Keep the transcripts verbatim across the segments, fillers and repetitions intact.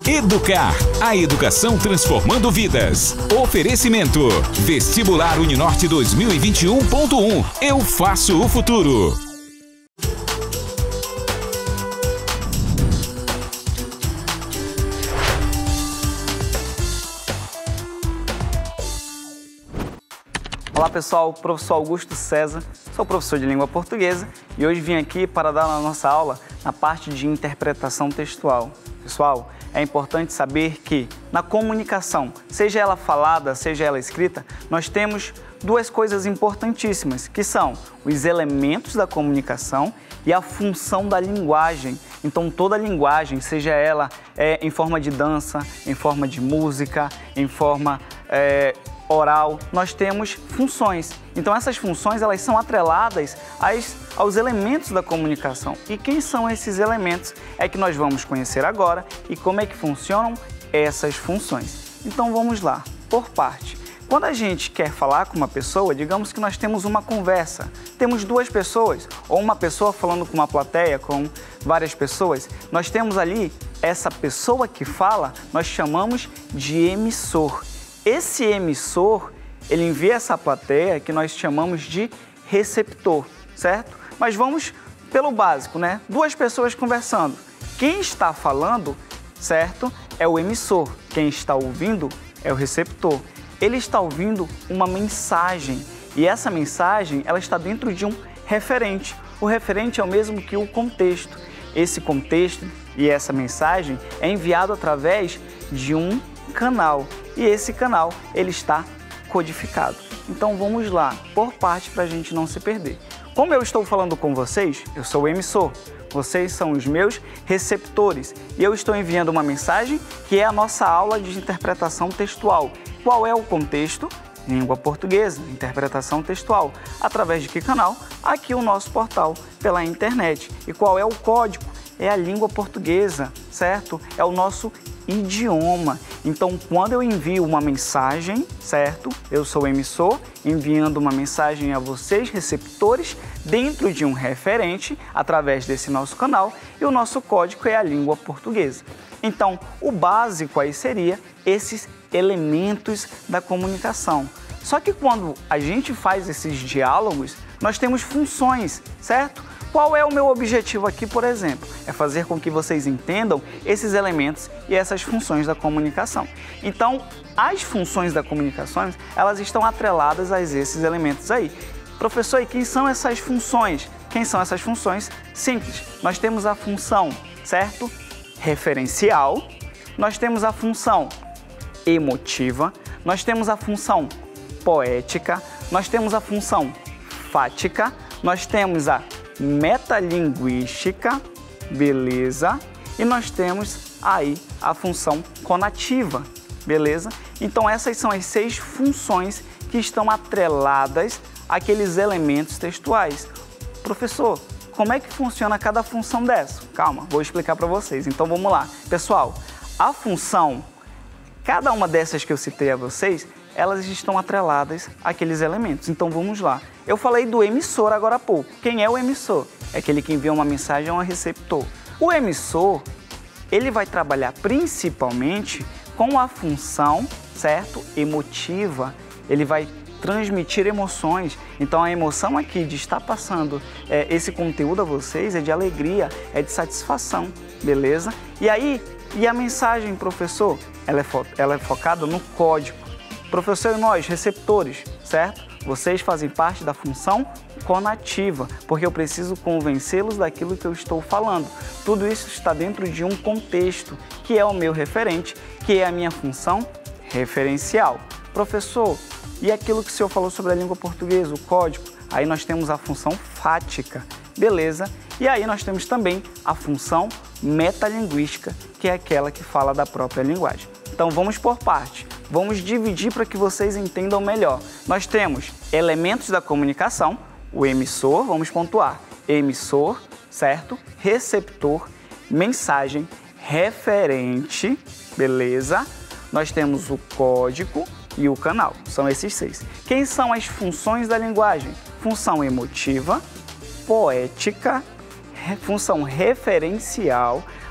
Educar, a educação transformando vidas. Oferecimento, Vestibular Uninorte dois mil e vinte e um ponto um. Eu faço o futuro. Olá pessoal, professor Augusto César, sou professor de língua portuguesa e hoje vim aqui para dar a nossa aula na parte de interpretação textual. Pessoal, é importante saber que na comunicação, seja ela falada, seja ela escrita, nós temos duas coisas importantíssimas, que são os elementos da comunicação e a função da linguagem. Então toda a linguagem, seja ela é, em forma de dança, em forma de música, em forma é, oral, nós temos funções. Então essas funções elas são atreladas às, aos elementos da comunicação. E quem são esses elementos é que nós vamos conhecer agora e como é que funcionam essas funções. Então vamos lá, por parte. Quando a gente quer falar com uma pessoa, digamos que nós temos uma conversa, temos duas pessoas, ou uma pessoa falando com uma plateia, com várias pessoas, nós temos ali essa pessoa que fala, nós chamamos de emissor. Esse emissor, ele envia essa plateia que nós chamamos de receptor, certo? Mas vamos pelo básico, né? Duas pessoas conversando. Quem está falando, certo, é o emissor. Quem está ouvindo é o receptor. Ele está ouvindo uma mensagem e essa mensagem, ela está dentro de um referente. O referente é o mesmo que o contexto. Esse contexto e essa mensagem é enviado através de um canal. E esse canal, ele está codificado. Então vamos lá, por parte para a gente não se perder. Como eu estou falando com vocês, eu sou o emissor, vocês são os meus receptores e eu estou enviando uma mensagem que é a nossa aula de interpretação textual. Qual é o contexto? Língua portuguesa, interpretação textual. Através de que canal? Aqui o nosso portal, pela internet. E qual é o código? É a língua portuguesa, certo? É o nosso idioma. Então, quando eu envio uma mensagem, certo? Eu sou o emissor, enviando uma mensagem a vocês, receptores, dentro de um referente, através desse nosso canal, e o nosso código é a língua portuguesa. Então, o básico aí seria esses elementos da comunicação. Só que quando a gente faz esses diálogos, nós temos funções, certo? Qual é o meu objetivo aqui, por exemplo? É fazer com que vocês entendam esses elementos e essas funções da comunicação. Então, as funções da comunicação, elas estão atreladas a esses elementos aí. Professor, e quem são essas funções? Quem são essas funções? Simples. Nós temos a função, certo? Referencial. Nós temos a função emotiva. Nós temos a função poética. Nós temos a função fática. Nós temos a metalinguística, beleza? E nós temos aí a função conativa, beleza? Então essas são as seis funções que estão atreladas àqueles elementos textuais. Professor, como é que funciona cada função dessa? Calma, vou explicar para vocês. Então vamos lá. Pessoal, a função, cada uma dessas que eu citei a vocês, elas estão atreladas àqueles elementos. Então vamos lá. Eu falei do emissor agora há pouco. Quem é o emissor? É aquele que envia uma mensagem a um receptor. O emissor, ele vai trabalhar principalmente com a função, certo? Emotiva. Ele vai transmitir emoções. Então a emoção aqui de estar passando é, esse conteúdo a vocês é de alegria, é de satisfação, beleza? E aí, e a mensagem, professor? Ela é, fo ela é focada no código. Professor, e nós, receptores, certo? Vocês fazem parte da função conativa, porque eu preciso convencê-los daquilo que eu estou falando. Tudo isso está dentro de um contexto, que é o meu referente, que é a minha função referencial. Professor, e aquilo que o senhor falou sobre a língua portuguesa, o código? Aí nós temos a função fática, beleza? E aí nós temos também a função metalinguística, que é aquela que fala da própria linguagem. Então vamos por parte. Vamos dividir para que vocês entendam melhor. Nós temos elementos da comunicação, o emissor, vamos pontuar, emissor, certo? Receptor, mensagem, referente, beleza? Nós temos o código e o canal, são esses seis. Quem são as funções da linguagem? Função emotiva, poética, função referencial,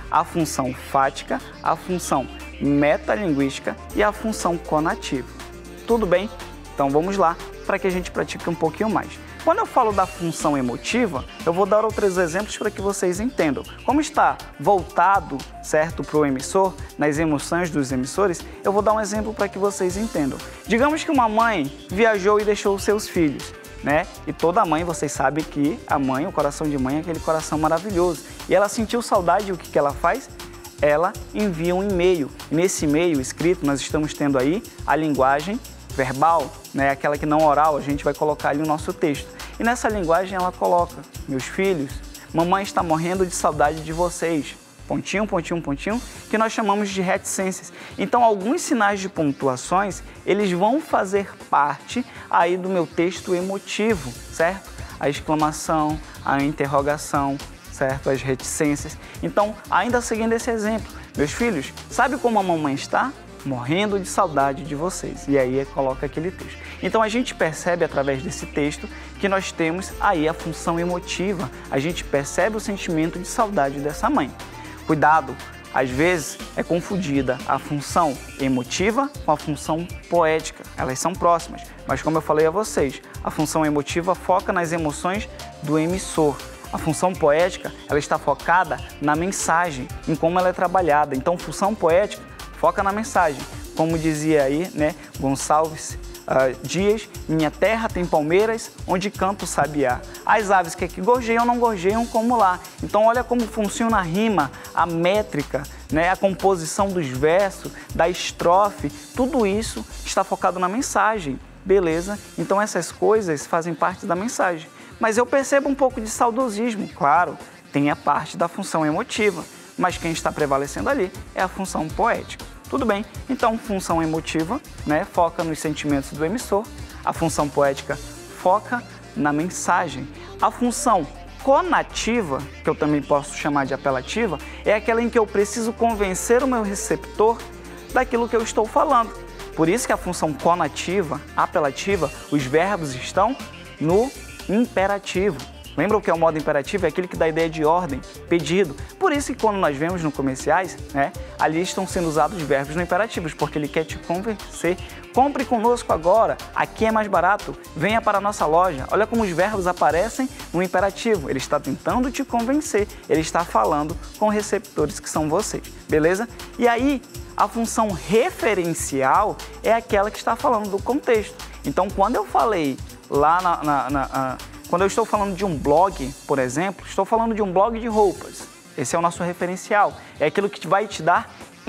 a função fática, a função metalinguística e a função conativa. Tudo bem? Então vamos lá para que a gente pratique um pouquinho mais. Quando eu falo da função emotiva, eu vou dar outros exemplos para que vocês entendam. Como está voltado, certo, para o emissor, nas emoções dos emissores, eu vou dar um exemplo para que vocês entendam. Digamos que uma mãe viajou e deixou os seus filhos, né? E toda mãe, vocês sabem que a mãe, o coração de mãe é aquele coração maravilhoso. E ela sentiu saudade e o que que ela faz? Ela envia um e-mail. Nesse e-mail escrito, nós estamos tendo aí a linguagem verbal, né, aquela que não oral, a gente vai colocar ali o nosso texto. E nessa linguagem ela coloca: meus filhos, mamãe está morrendo de saudade de vocês. Pontinho, pontinho, pontinho, que nós chamamos de reticências. Então, alguns sinais de pontuações, eles vão fazer parte aí do meu texto emotivo, certo? A exclamação, a interrogação, certo? As reticências. Então, ainda seguindo esse exemplo, meus filhos, sabe como a mamãe está? Morrendo de saudade de vocês. E aí coloca aquele texto. Então a gente percebe através desse texto que nós temos aí a função emotiva. A gente percebe o sentimento de saudade dessa mãe. Cuidado, às vezes é confundida a função emotiva com a função poética. Elas são próximas, mas como eu falei a vocês, a função emotiva foca nas emoções do emissor. A função poética, ela está focada na mensagem, em como ela é trabalhada. Então, função poética foca na mensagem. Como dizia aí, né, Gonçalves uh, Dias, minha terra tem palmeiras onde canta o sabiá. As aves que aqui gorjeiam não gorjeiam como lá. Então olha como funciona a rima, a métrica, né, a composição dos versos, da estrofe, tudo isso está focado na mensagem, beleza? Então essas coisas fazem parte da mensagem. Mas eu percebo um pouco de saudosismo, claro, tem a parte da função emotiva, mas quem está prevalecendo ali é a função poética. Tudo bem? Então, função emotiva, né, foca nos sentimentos do emissor. A função poética foca na mensagem. A função conativa, que eu também posso chamar de apelativa, é aquela em que eu preciso convencer o meu receptor daquilo que eu estou falando. Por isso que a função conativa, apelativa, os verbos estão no imperativo. Lembra o que é o modo imperativo? É aquele que dá a ideia de ordem, pedido. Por isso que quando nós vemos no comerciais, né, ali estão sendo usados os verbos no imperativos, porque ele quer te convencer. Compre conosco agora, aqui é mais barato, venha para a nossa loja. Olha como os verbos aparecem no imperativo. Ele está tentando te convencer, ele está falando com receptores que são vocês, beleza? E aí, a função referencial é aquela que está falando do contexto. Então, quando eu falei lá na... na, na, na Quando eu estou falando de um blog, por exemplo, estou falando de um blog de roupas. Esse é o nosso referencial. É aquilo que vai te dar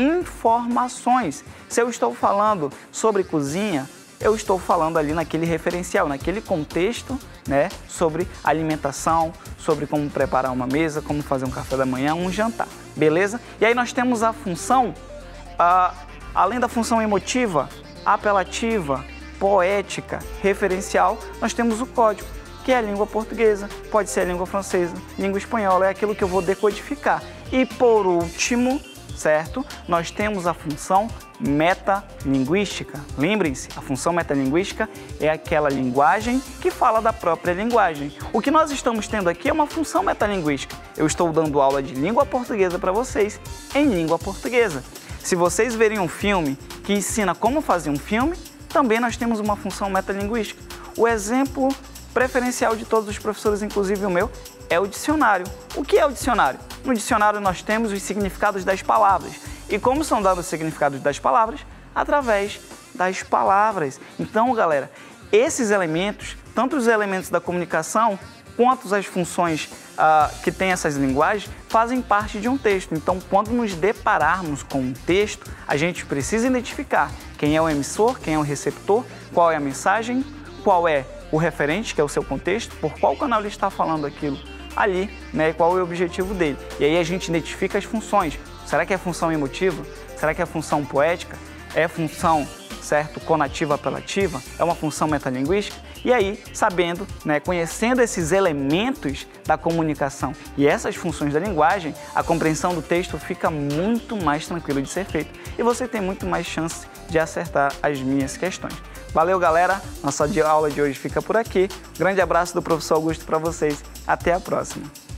informações. Se eu estou falando sobre cozinha, eu estou falando ali naquele referencial, naquele contexto, né, sobre alimentação, sobre como preparar uma mesa, como fazer um café da manhã, um jantar. Beleza? E aí nós temos a função, uh, além da função emotiva, apelativa, poética, referencial, nós temos o código, que é a língua portuguesa, pode ser a língua francesa, língua espanhola, é aquilo que eu vou decodificar. E por último, certo, nós temos a função metalinguística. Lembrem-se, a função metalinguística é aquela linguagem que fala da própria linguagem. O que nós estamos tendo aqui é uma função metalinguística. Eu estou dando aula de língua portuguesa para vocês em língua portuguesa. Se vocês verem um filme que ensina como fazer um filme, também nós temos uma função metalinguística. O exemplo preferencial de todos os professores, inclusive o meu, é o dicionário. O que é o dicionário? No dicionário nós temos os significados das palavras. E como são dados os significados das palavras? Através das palavras. Então, galera, esses elementos, tanto os elementos da comunicação, quanto as funções uh, que têm essas linguagens, fazem parte de um texto. Então, quando nos depararmos com um texto, a gente precisa identificar quem é o emissor, quem é o receptor, qual é a mensagem, qual é o referente, que é o seu contexto, por qual canal ele está falando aquilo ali, né, e qual é o objetivo dele. E aí a gente identifica as funções. Será que é função emotiva? Será que é função poética? É função, certo, conativa, apelativa? É uma função metalinguística? E aí, sabendo, né, conhecendo esses elementos da comunicação e essas funções da linguagem, a compreensão do texto fica muito mais tranquila de ser feita e você tem muito mais chance de acertar as minhas questões. Valeu, galera! Nossa aula de hoje fica por aqui. Grande abraço do professor Augusto para vocês. Até a próxima!